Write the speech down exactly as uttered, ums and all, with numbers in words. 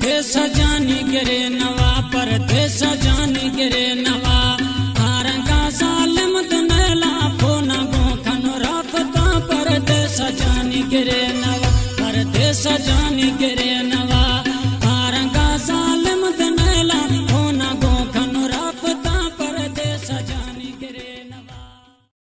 परदेस जानी गिरे नवा परदेस जानी गिरे नवा आरंगा सालम दुनेला फोना गोखन रफता परदेस जानी गिरे नवा परदेस जानी गिरे नवा।